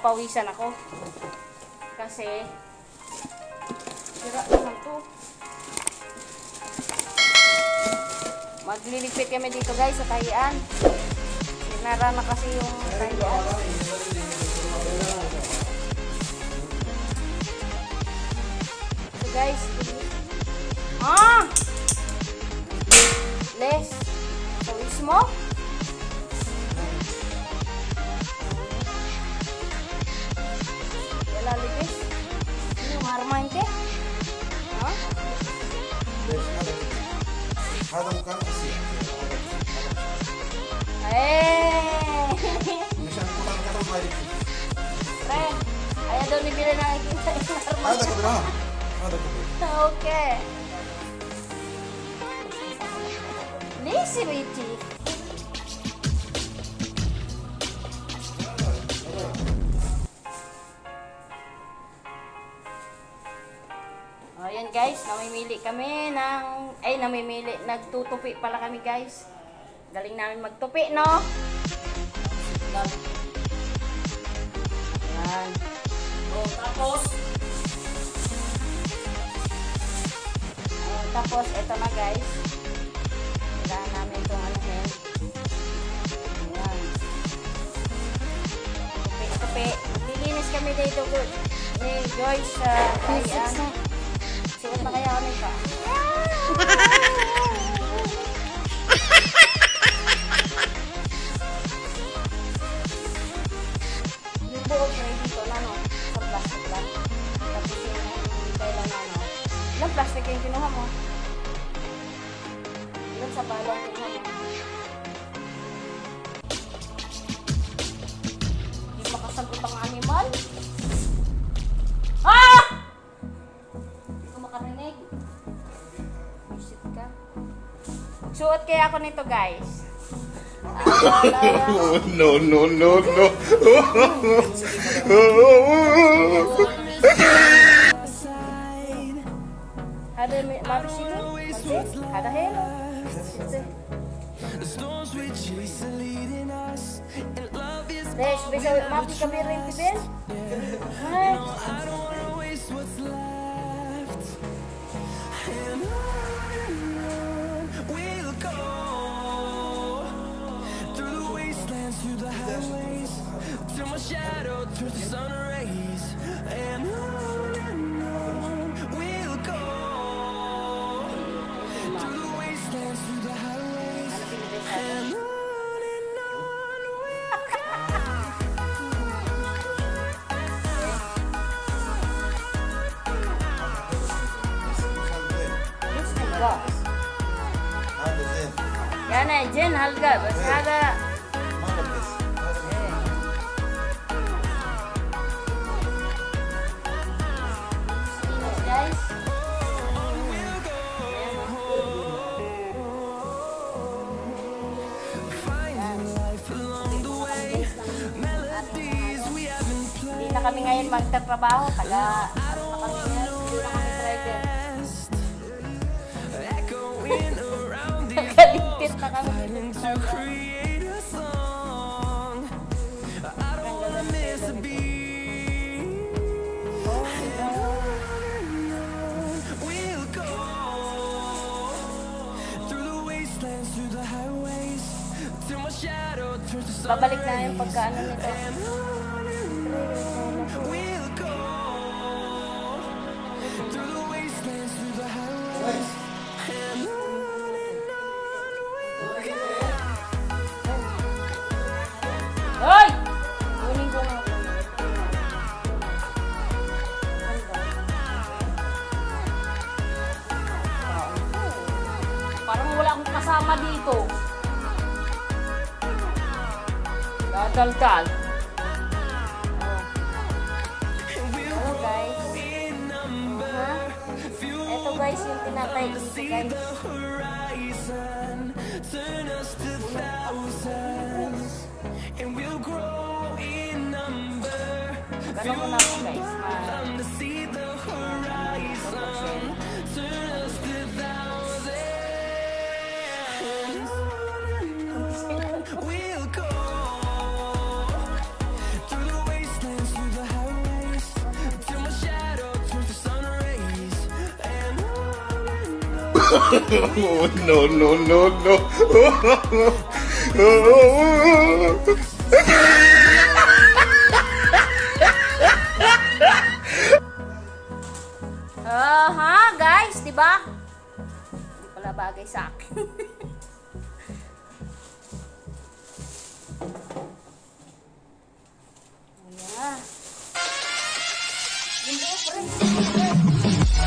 napapawisan ako. Kasi, sira naman to. Magliligpit kami dito guys sa tahian. Sinara na kasi yung tahian. So guys, Les, pawis mo? Yala libis? Yung harmain ke? Ha? هذا مكان أسيء. مشان مكان كلام ما يريد. Friend, ayaw daw ni Bila nakikita yung harmain. هذا كبير هذا كبير. Okay. Lazy Richie. Ayan guys, namimili kami ng, nagtutupi pala kami guys. Galing namin magtupi, no? Ayan. Tapos, eto na guys. Kailangan namin itong anuhin. Ayan. Tupi. Maglilinis kami dito, good. Ni Joyce, ayan. Suot na kaya kami ka. Yung buong na dito na, no? Sa plastic lang. Tapos yung kailan na, no? Ilang plastic yung kinuha mo? Ilang sa balong kinuha mo? Hindi makasagot ang animal? Ah! Hindi ko makarinig. Visit ka. Magsuot kaya ako nito, guys. No. Hade mabisigo? Hade hello. Des, bisa mapi kami rin tibel? Ay. Till my shadow turns to sun rays, and on we'll go through the wastelands, through the highways, and on we'll go. هذا زين. يعني جن هلقة بس هذا ما لبس. guys. Hindi na kami ngayon magtatrabaho. Taga, ano na kami ngayon? Hindi na kami driver. Nagaligpit na kami. Babalik na yung pagkaano nito. Hoy! Kunin ko nga. Parang wala akong kasama dito. Dadaldal. Hello guys. Ito guys yung tinatay dito guys. Ganun mo na ako guys. No, no, no, no. Ha, guys, di ba? Hindi pala bagay sa akin. Ayan. Hindi, pre.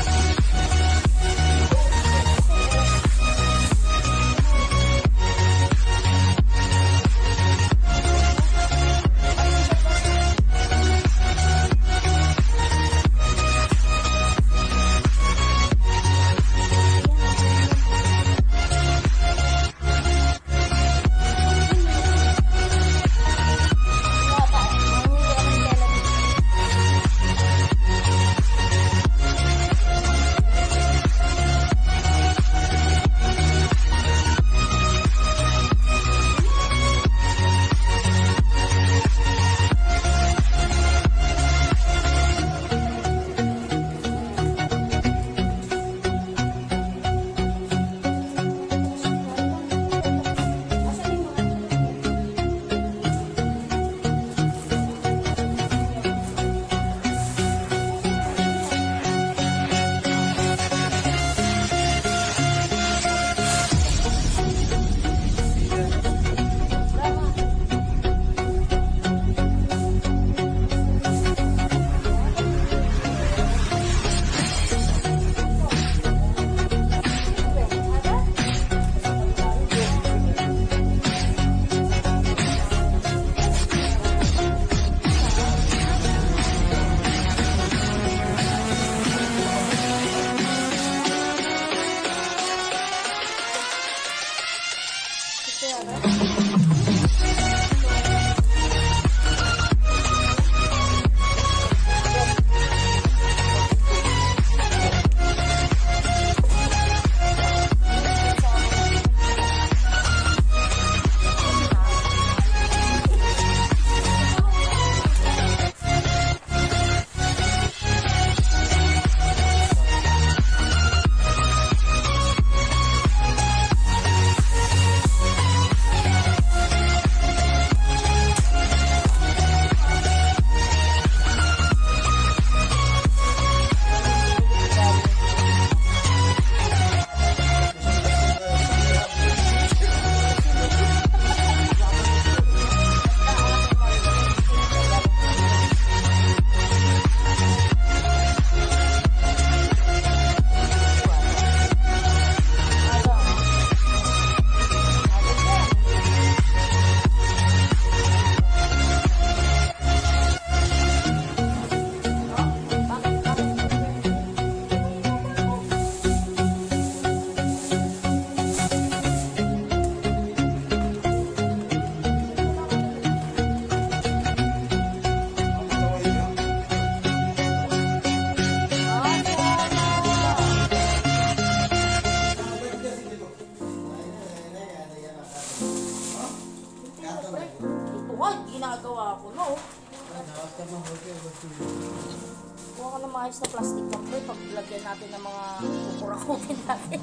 Kuha ka ng maayos na plastic bag, pre, paglagyan natin ng mga kukurakutin natin.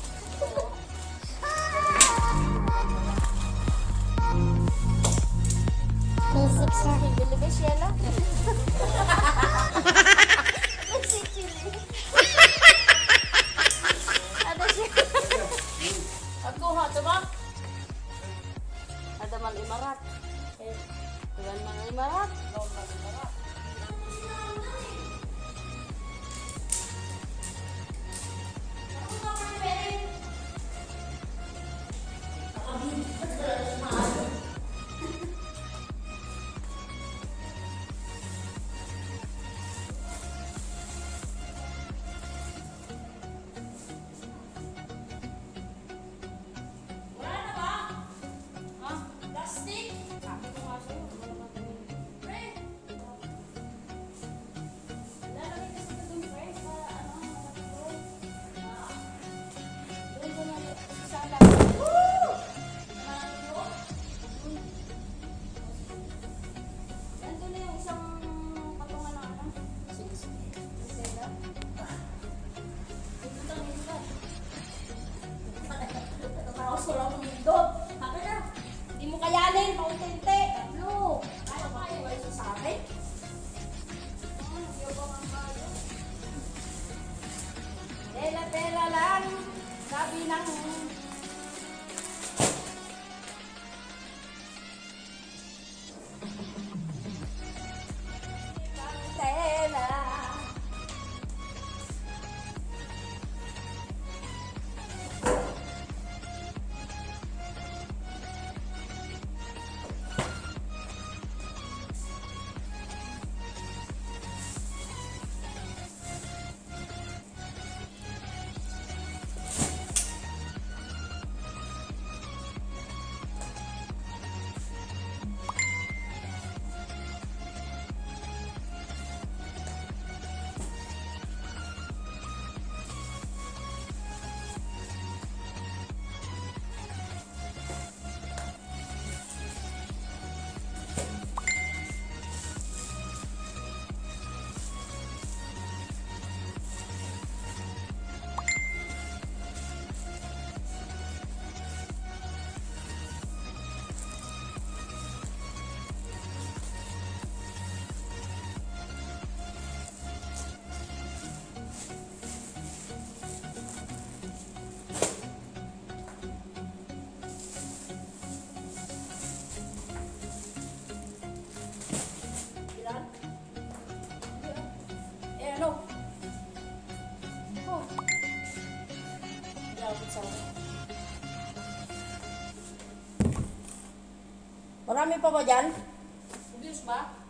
Basic sa akin. Bili ba, Sheila? Basic chili. Ano siya? Ako, ha, diba? Ada mal imarat. Tulan mal imarat. Lawan mal imarat. Sabi ng... Tela. Ano? Oh. Grabe sa Marami pa ba dyan? Obvious ba?